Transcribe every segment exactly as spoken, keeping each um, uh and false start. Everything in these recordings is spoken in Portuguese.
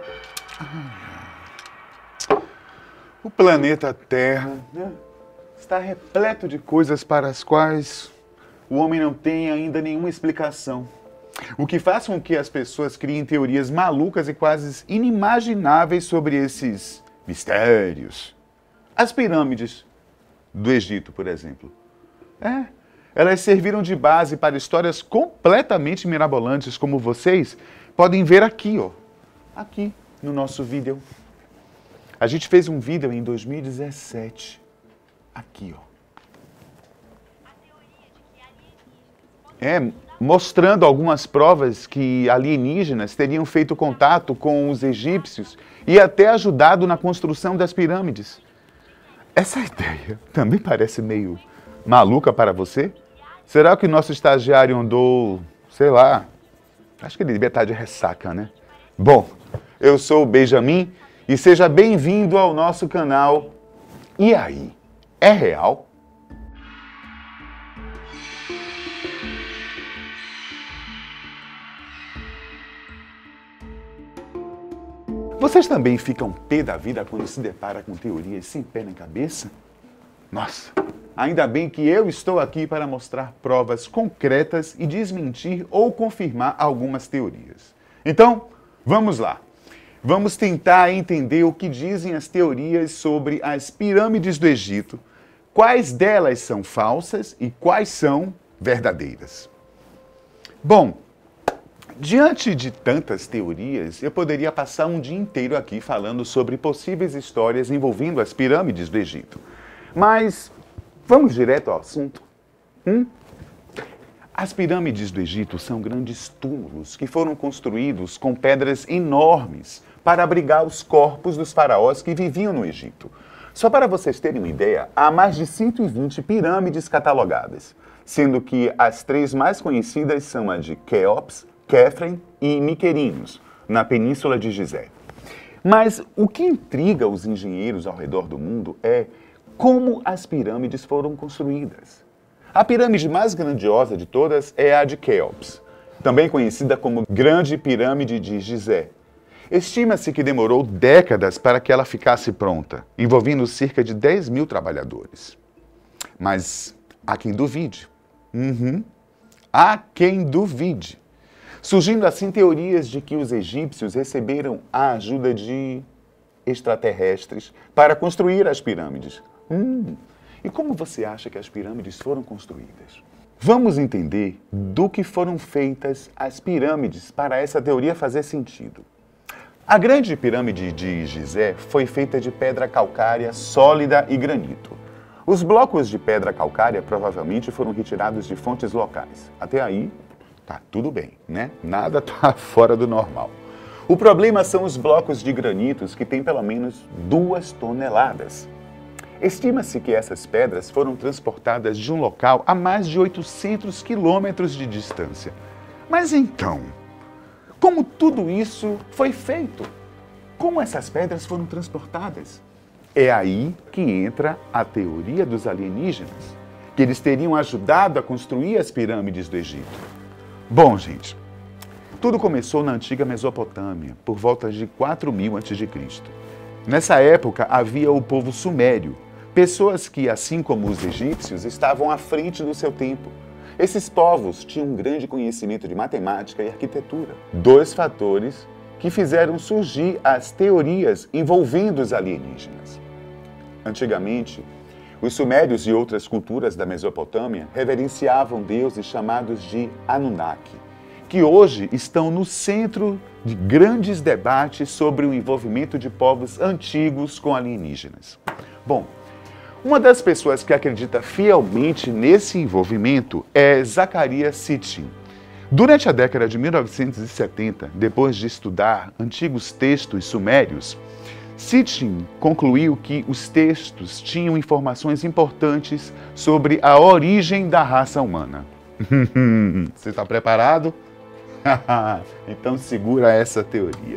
O planeta Terra, né, está repleto de coisas para as quais o homem não tem ainda nenhuma explicação. O que faz com que as pessoas criem teorias malucas e quase inimagináveis sobre esses mistérios. As pirâmides do Egito, por exemplo. É, elas serviram de base para histórias completamente mirabolantes, como vocês podem ver aqui, ó. Aqui no nosso vídeo. A gente fez um vídeo em dois mil e dezessete. Aqui, ó. É, mostrando algumas provas que alienígenas teriam feito contato com os egípcios e até ajudado na construção das pirâmides. Essa ideia também parece meio maluca para você? Será que o nosso estagiário andou, sei lá, acho que ele devia estar de ressaca, né? Bom, eu sou o Benjamin e seja bem-vindo ao nosso canal. E aí, é real? Vocês também ficam pé da vida quando se depara com teorias sem pé nem cabeça? Nossa, ainda bem que eu estou aqui para mostrar provas concretas e desmentir ou confirmar algumas teorias. Então, vamos lá. Vamos tentar entender o que dizem as teorias sobre as pirâmides do Egito, quais delas são falsas e quais são verdadeiras. Bom, diante de tantas teorias, eu poderia passar um dia inteiro aqui falando sobre possíveis histórias envolvendo as pirâmides do Egito. Mas vamos direto ao assunto. Hum? As pirâmides do Egito são grandes túmulos que foram construídos com pedras enormes para abrigar os corpos dos faraós que viviam no Egito. Só para vocês terem uma ideia, há mais de cento e vinte pirâmides catalogadas, sendo que as três mais conhecidas são a de Quéops, Quefren e Miquerinos, na Península de Gizé. Mas o que intriga os engenheiros ao redor do mundo é como as pirâmides foram construídas. A pirâmide mais grandiosa de todas é a de Quéops, também conhecida como Grande Pirâmide de Gizé. Estima-se que demorou décadas para que ela ficasse pronta, envolvendo cerca de dez mil trabalhadores. Mas há quem duvide. Uhum. Há quem duvide. Surgindo assim teorias de que os egípcios receberam a ajuda de extraterrestres para construir as pirâmides. Hum, e como você acha que as pirâmides foram construídas? Vamos entender do que foram feitas as pirâmides para essa teoria fazer sentido. A grande pirâmide de Gizé foi feita de pedra calcária sólida e granito. Os blocos de pedra calcária provavelmente foram retirados de fontes locais. Até aí, tá tudo bem, né? Nada tá fora do normal. O problema são os blocos de granitos que têm pelo menos duas toneladas. Estima-se que essas pedras foram transportadas de um local a mais de oitocentos quilômetros de distância. Mas então, como tudo isso foi feito? Como essas pedras foram transportadas? É aí que entra a teoria dos alienígenas, que eles teriam ajudado a construir as pirâmides do Egito. Bom, gente, tudo começou na antiga Mesopotâmia, por volta de quatro mil antes de Cristo. Nessa época havia o povo sumério, pessoas que, assim como os egípcios, estavam à frente do seu tempo. Esses povos tinham um grande conhecimento de matemática e arquitetura, dois fatores que fizeram surgir as teorias envolvendo os alienígenas. Antigamente, os sumérios e outras culturas da Mesopotâmia reverenciavam deuses chamados de Anunnaki, que hoje estão no centro de grandes debates sobre o envolvimento de povos antigos com alienígenas. Bom, uma das pessoas que acredita fielmente nesse envolvimento é Zecharia Sitchin. Durante a década de mil novecentos e setenta, depois de estudar antigos textos sumérios, Sitchin concluiu que os textos tinham informações importantes sobre a origem da raça humana. Você está preparado? Então segura essa teoria.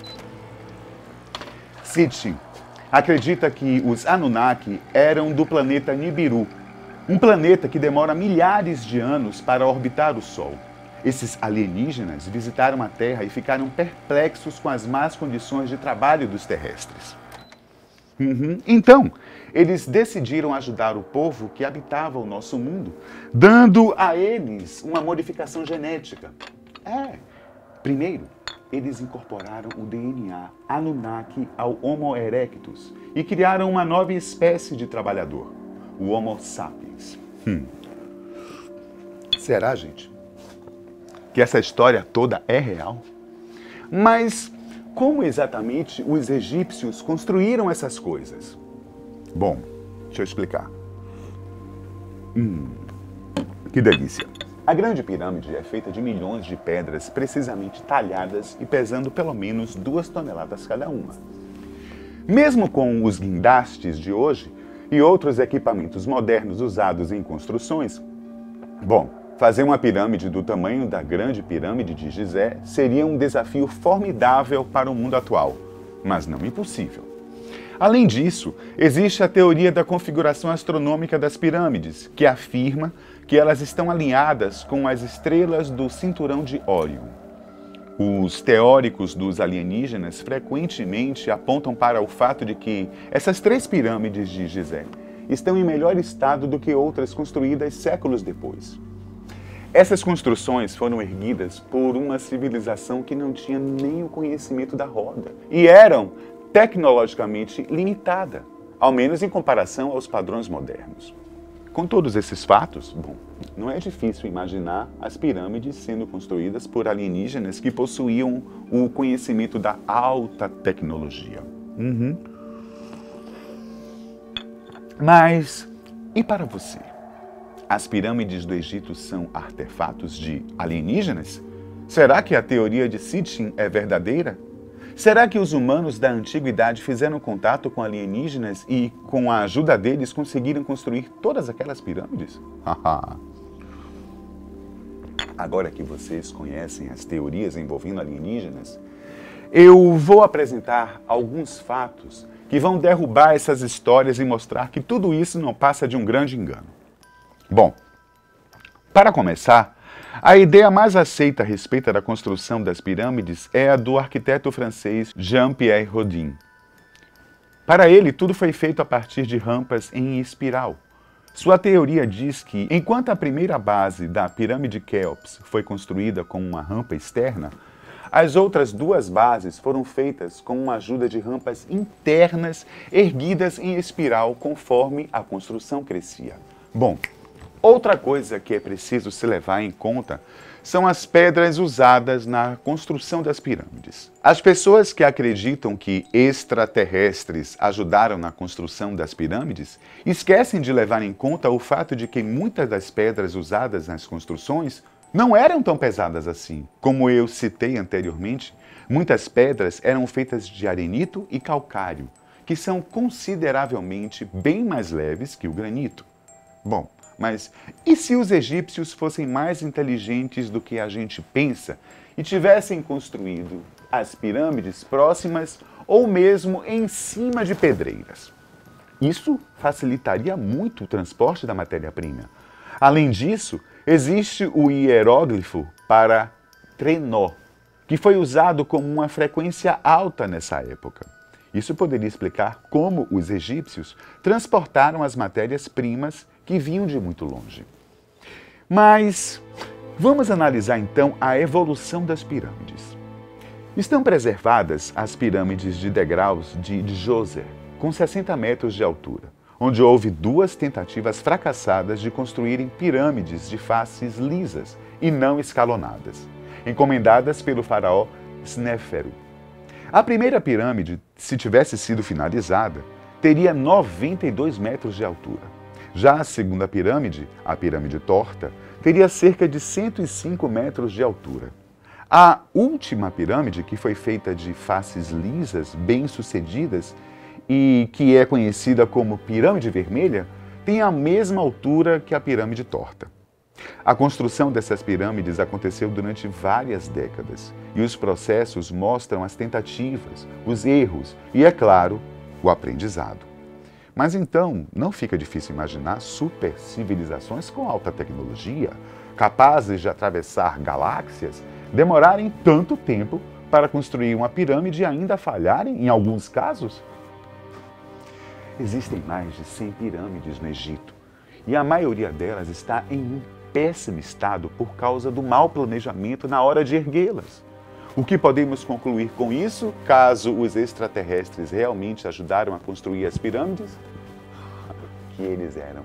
Sitchin acredita que os Anunnaki eram do planeta Nibiru, um planeta que demora milhares de anos para orbitar o Sol. Esses alienígenas visitaram a Terra e ficaram perplexos com as más condições de trabalho dos terrestres. Uhum. Então, eles decidiram ajudar o povo que habitava o nosso mundo, dando a eles uma modificação genética. É, primeiro, eles incorporaram o D N A Anunnaki ao Homo erectus e criaram uma nova espécie de trabalhador, o Homo sapiens. Hum. Será, gente, que essa história toda é real? Mas como exatamente os egípcios construíram essas coisas? Bom, deixa eu explicar. Hum, que delícia! A Grande Pirâmide é feita de milhões de pedras precisamente talhadas e pesando pelo menos duas toneladas cada uma. Mesmo com os guindastes de hoje e outros equipamentos modernos usados em construções, bom, fazer uma pirâmide do tamanho da Grande Pirâmide de Gizé seria um desafio formidável para o mundo atual, mas não impossível. Além disso, existe a teoria da configuração astronômica das pirâmides, que afirma que elas estão alinhadas com as estrelas do cinturão de Órion. Os teóricos dos alienígenas frequentemente apontam para o fato de que essas três pirâmides de Gizé estão em melhor estado do que outras construídas séculos depois. Essas construções foram erguidas por uma civilização que não tinha nem o conhecimento da roda e eram tecnologicamente limitada, ao menos em comparação aos padrões modernos. Com todos esses fatos, bom, não é difícil imaginar as pirâmides sendo construídas por alienígenas que possuíam o conhecimento da alta tecnologia. Uhum. Mas, e para você? As pirâmides do Egito são artefatos de alienígenas? Será que a teoria de Sitchin é verdadeira? Será que os humanos da antiguidade fizeram contato com alienígenas e, com a ajuda deles, conseguiram construir todas aquelas pirâmides? Agora que vocês conhecem as teorias envolvendo alienígenas, eu vou apresentar alguns fatos que vão derrubar essas histórias e mostrar que tudo isso não passa de um grande engano. Bom, para começar, a ideia mais aceita a respeito da construção das pirâmides é a do arquiteto francês Jean-Pierre Rodin. Para ele, tudo foi feito a partir de rampas em espiral. Sua teoria diz que, enquanto a primeira base da pirâmide Quéops foi construída com uma rampa externa, as outras duas bases foram feitas com a ajuda de rampas internas erguidas em espiral conforme a construção crescia. Bom, outra coisa que é preciso se levar em conta são as pedras usadas na construção das pirâmides. As pessoas que acreditam que extraterrestres ajudaram na construção das pirâmides esquecem de levar em conta o fato de que muitas das pedras usadas nas construções não eram tão pesadas assim. Como eu citei anteriormente, muitas pedras eram feitas de arenito e calcário, que são consideravelmente bem mais leves que o granito. Bom, mas e se os egípcios fossem mais inteligentes do que a gente pensa e tivessem construído as pirâmides próximas ou mesmo em cima de pedreiras? Isso facilitaria muito o transporte da matéria-prima. Além disso, existe o hieróglifo para trenó, que foi usado com uma frequência alta nessa época. Isso poderia explicar como os egípcios transportaram as matérias-primas que vinham de muito longe. Mas vamos analisar então a evolução das pirâmides. Estão preservadas as pirâmides de degraus de Djoser, com sessenta metros de altura, onde houve duas tentativas fracassadas de construírem pirâmides de faces lisas e não escalonadas, encomendadas pelo faraó Sneferu. A primeira pirâmide, se tivesse sido finalizada, teria noventa e dois metros de altura. Já a segunda pirâmide, a pirâmide torta, teria cerca de cento e cinco metros de altura. A última pirâmide, que foi feita de faces lisas, bem-sucedidas, e que é conhecida como pirâmide vermelha, tem a mesma altura que a pirâmide torta. A construção dessas pirâmides aconteceu durante várias décadas, e os processos mostram as tentativas, os erros e, é claro, o aprendizado. Mas então, não fica difícil imaginar super civilizações com alta tecnologia, capazes de atravessar galáxias, demorarem tanto tempo para construir uma pirâmide e ainda falharem em alguns casos? Existem mais de cem pirâmides no Egito, e a maioria delas está em um péssimo estado por causa do mau planejamento na hora de erguê-las. O que podemos concluir com isso, caso os extraterrestres realmente ajudaram a construir as pirâmides? Que eles eram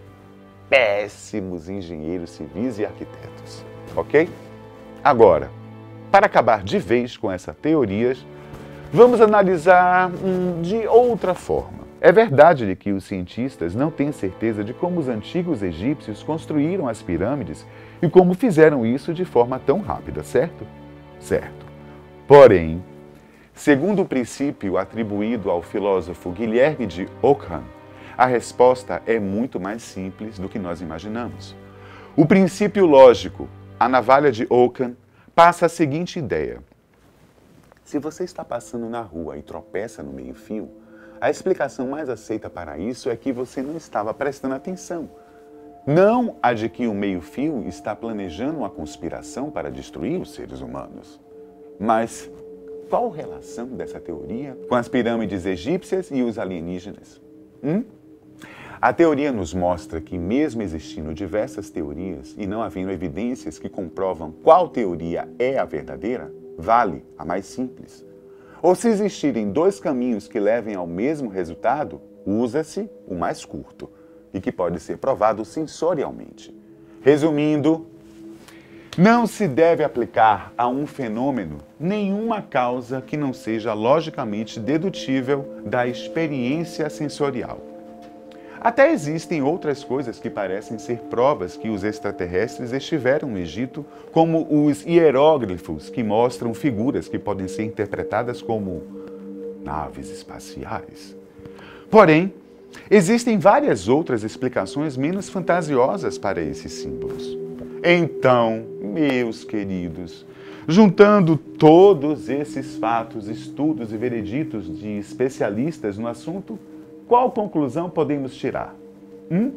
péssimos engenheiros civis e arquitetos, ok? Agora, para acabar de vez com essas teorias, vamos analisar hum, de outra forma. É verdade que os cientistas não têm certeza de como os antigos egípcios construíram as pirâmides e como fizeram isso de forma tão rápida, certo? Certo. Porém, segundo o princípio atribuído ao filósofo Guilherme de Ockham, a resposta é muito mais simples do que nós imaginamos. O princípio lógico, a navalha de Ockham, passa a seguinte ideia. Se você está passando na rua e tropeça no meio-fio, a explicação mais aceita para isso é que você não estava prestando atenção. Não a de que o meio-fio está planejando uma conspiração para destruir os seres humanos. Mas qual a relação dessa teoria com as pirâmides egípcias e os alienígenas? Hum? A teoria nos mostra que, mesmo existindo diversas teorias e não havendo evidências que comprovam qual teoria é a verdadeira, vale a mais simples. Ou se existirem dois caminhos que levem ao mesmo resultado, usa-se o mais curto e que pode ser provado sensorialmente. Resumindo, não se deve aplicar a um fenômeno nenhuma causa que não seja logicamente dedutível da experiência sensorial. Até existem outras coisas que parecem ser provas que os extraterrestres estiveram no Egito, como os hieróglifos, que mostram figuras que podem ser interpretadas como naves espaciais. Porém, existem várias outras explicações menos fantasiosas para esses símbolos. Então, meus queridos, juntando todos esses fatos, estudos e vereditos de especialistas no assunto, qual conclusão podemos tirar? Hum?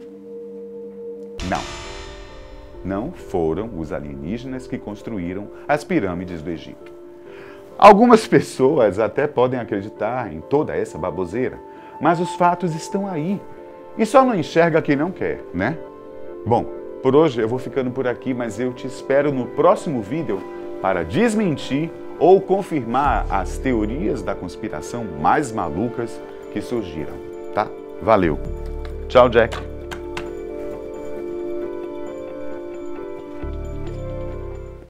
Não. Não foram os alienígenas que construíram as pirâmides do Egito. Algumas pessoas até podem acreditar em toda essa baboseira, mas os fatos estão aí. E só não enxerga quem não quer, né? Bom, por hoje eu vou ficando por aqui, mas eu te espero no próximo vídeo para desmentir ou confirmar as teorias da conspiração mais malucas que surgiram. Tá? Valeu. Tchau, Jack.